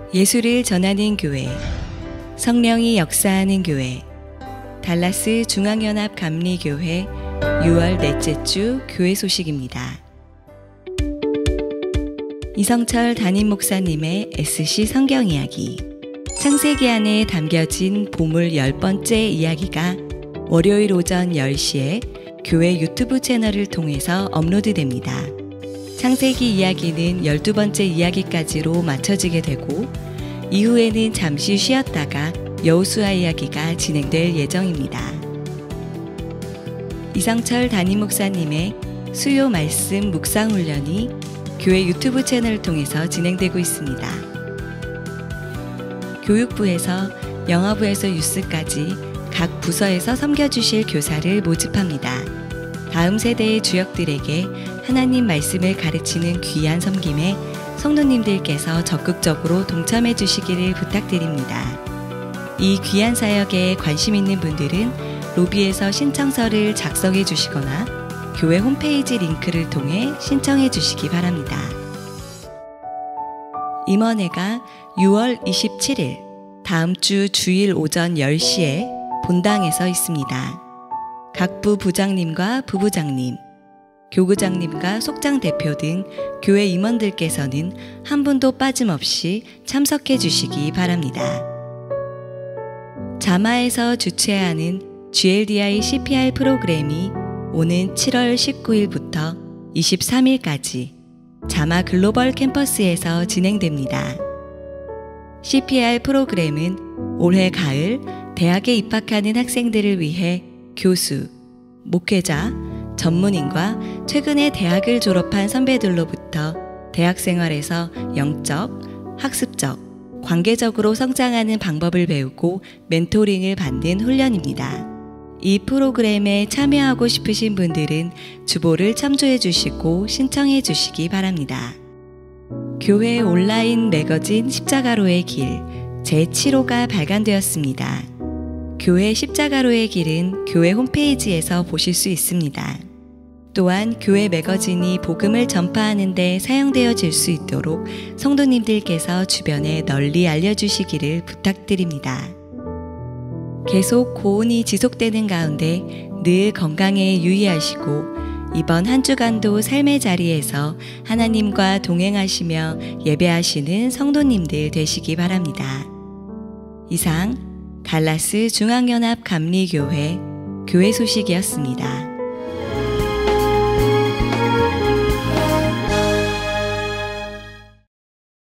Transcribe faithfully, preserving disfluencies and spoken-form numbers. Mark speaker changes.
Speaker 1: 예수를 전하는 교회, 성령이 역사하는 교회, 달라스 중앙연합 감리교회 유월 넷째 주 교회 소식입니다. 이성철 담임 목사님의 에스씨 성경 이야기, 창세기 안에 담겨진 보물 열 번째 이야기가 월요일 오전 열 시에 교회 유튜브 채널을 통해서 업로드됩니다. 창세기 이야기는 열두 번째 이야기까지로 맞춰지게 되고 이후에는 잠시 쉬었다가 여호수아 이야기가 진행될 예정입니다. 이성철 담임 목사님의 수요 말씀 묵상 훈련이 교회 유튜브 채널을 통해서 진행되고 있습니다. 교육부에서 영어부에서 뉴스까지 각 부서에서 섬겨주실 교사를 모집합니다. 다음 세대의 주역들에게 하나님 말씀을 가르치는 귀한 섬김에 성도님들께서 적극적으로 동참해 주시기를 부탁드립니다. 이 귀한 사역에 관심 있는 분들은 로비에서 신청서를 작성해 주시거나 교회 홈페이지 링크를 통해 신청해 주시기 바랍니다. 임원회가 유월 이십칠일 다음 주 주일 오전 열 시에 본당에서 있습니다. 각부 부장님과 부부장님, 교구장님과 속장 대표 등 교회 임원들께서는 한 분도 빠짐없이 참석해 주시기 바랍니다. 자마에서 주최하는 지엘디아이 씨피알 프로그램이 오는 칠월 십구일부터 이십삼일까지 자마 글로벌 캠퍼스에서 진행됩니다. 씨피알 프로그램은 올해 가을 대학에 입학하는 학생들을 위해 교수, 목회자, 전문인과 최근에 대학을 졸업한 선배들로부터 대학 생활에서 영적, 학습적, 관계적으로 성장하는 방법을 배우고 멘토링을 받는 훈련입니다. 이 프로그램에 참여하고 싶으신 분들은 주보를 첨부해 주시고 신청해 주시기 바랍니다. 교회 온라인 매거진 십자가로의 길 제칠 호가 발간되었습니다. 교회 십자가로의 길은 교회 홈페이지에서 보실 수 있습니다. 또한 교회 매거진이 복음을 전파하는 데 사용되어질 수 있도록 성도님들께서 주변에 널리 알려주시기를 부탁드립니다. 계속 고온이 지속되는 가운데 늘 건강에 유의하시고 이번 한 주간도 삶의 자리에서 하나님과 동행하시며 예배하시는 성도님들 되시기 바랍니다. 이상 달라스 중앙연합 감리교회 교회 소식이었습니다.